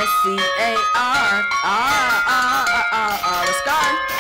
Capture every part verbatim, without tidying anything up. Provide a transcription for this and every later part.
S C A R R R R R R Scarrr.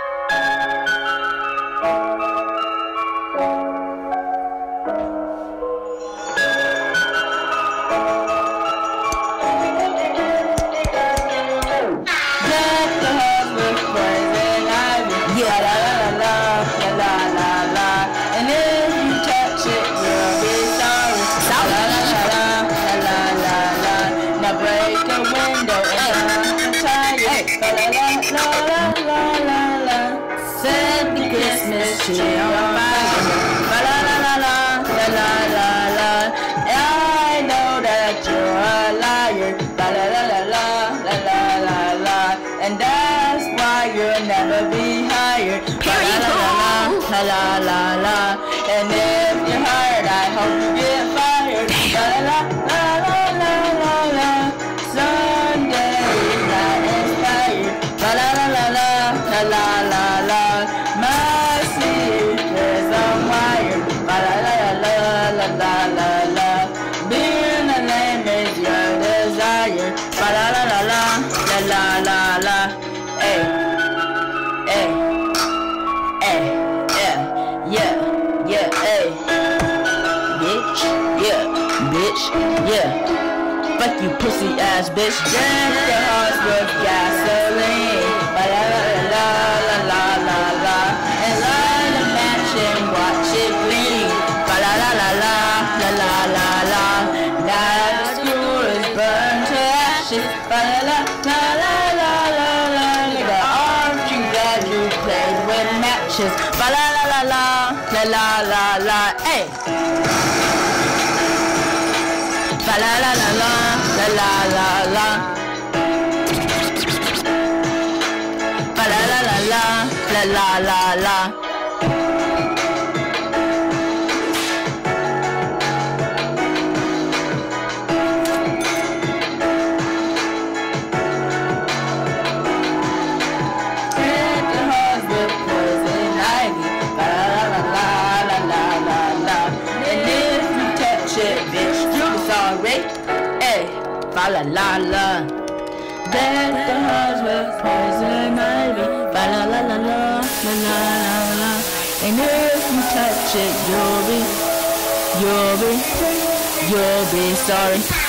Yeah, la la la la la la la, and if you touch it, you'll be sorry. La la la la la la la. Now break a window and tie it. La la la la la la. Set the Christmas tree on fire. La la la la la la la la. I know that you're a liar. La la la la la la la la, and that's why you'll never be hired. La la la la la la la, and if you're hired, I hope you get fired. La la la la la la la, Sunday is not inspired. La la la la la la la la, my secret's unwired. La la la la la la la la, being a lame is your desire. La la la la la la la la, hey, hey. Yeah, yeah, hey, bitch, yeah, bitch, yeah, fuck you pussy ass bitch. Drink your hearts with gasoline, la la la la la la la, and light a match and watch it bleed, la la la la la la la la. Now the school is burned to ashes, la la la la la la la. Nigga, aren't you glad you played with matches? La la la la la la la la la, hey. La la la la la la la la. La la la la la la la la. Hey, fa la la la. Deck the halls with poison ivy. Fa la la la la la la la la. And if you touch it, you'll be, you'll be, you'll be sorry.